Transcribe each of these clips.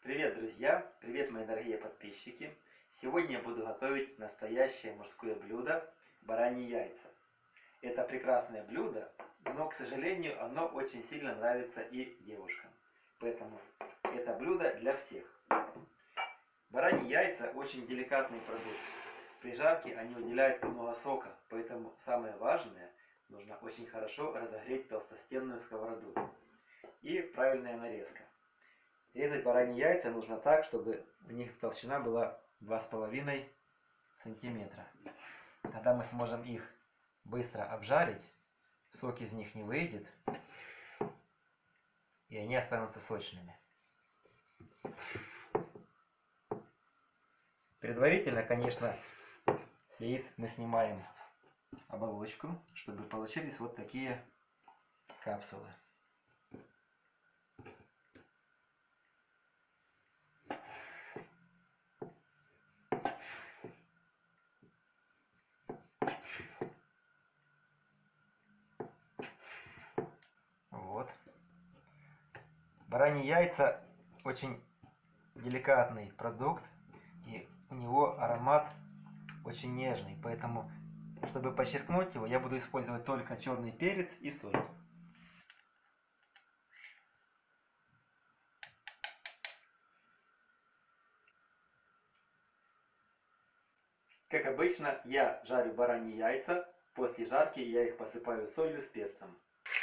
Привет, друзья! Привет, мои дорогие подписчики! Сегодня я буду готовить настоящее мужское блюдо – бараньи яйца. Это прекрасное блюдо, но, к сожалению, оно очень сильно нравится и девушкам. Поэтому это блюдо для всех. Бараньи яйца – очень деликатный продукт. При жарке они выделяют много сока, поэтому самое важное – нужно очень хорошо разогреть толстостенную сковороду и правильная нарезка. Резать бараньи яйца нужно так, чтобы у них толщина была 2,5 сантиметра. Тогда мы сможем их быстро обжарить, сок из них не выйдет, и они останутся сочными. Предварительно, конечно, с яиц мы снимаем оболочку, чтобы получились вот такие капсулы. Вот. Бараньи яйца очень деликатный продукт, и у него аромат очень нежный, поэтому, чтобы подчеркнуть его, я буду использовать только черный перец и соль. Как обычно, я жарю бараньи яйца. После жарки я их посыпаю солью с перцем.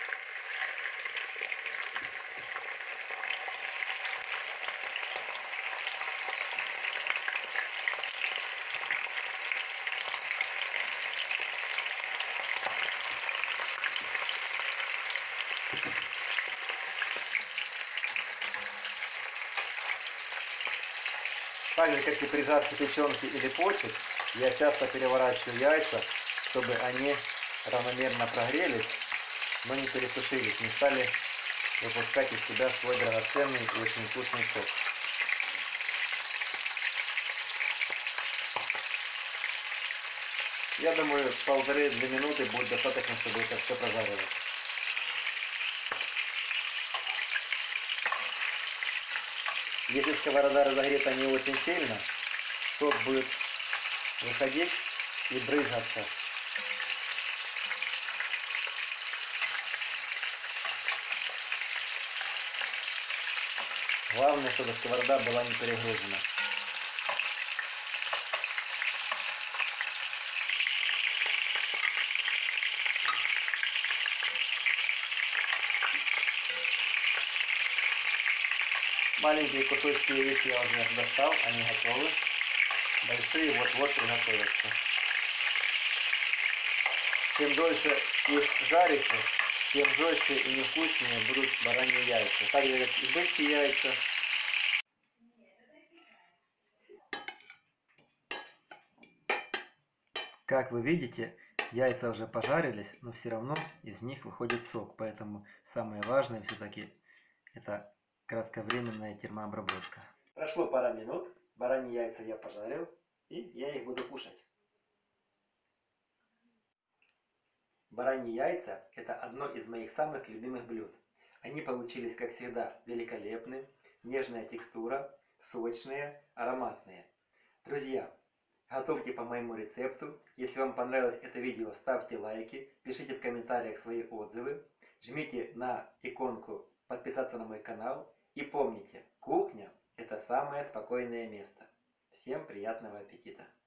Так же, как и при жарке печенки или почек, я часто переворачиваю яйца, чтобы они равномерно прогрелись, но не пересушились, не стали выпускать из себя свой драгоценный и очень вкусный сок. Я думаю, 1,5–2 минуты будет достаточно, чтобы это все прожарилось. Если сковорода разогрета не очень сильно, сок будет выходить и брызгаться. Главное, чтобы сковорода была не перегружена. Маленькие кусочки яиц я уже достал, они готовы. Большие вот-вот приготовятся. Чем дольше их жарите, тем жестче и невкуснее будут бараньи яйца. Так же, как и бычьи яйца. Как вы видите, яйца уже пожарились, но все равно из них выходит сок. Поэтому самое важное все-таки это кратковременная термообработка. Прошло пара минут, бараньи яйца я пожарил, и я их буду кушать. Бараньи яйца – это одно из моих самых любимых блюд. Они получились, как всегда, великолепны, нежная текстура, сочные, ароматные. Друзья, готовьте по моему рецепту. Если вам понравилось это видео, ставьте лайки, пишите в комментариях свои отзывы, жмите на иконку подписаться на мой канал. И помните, кухня – это самое спокойное место. Всем приятного аппетита!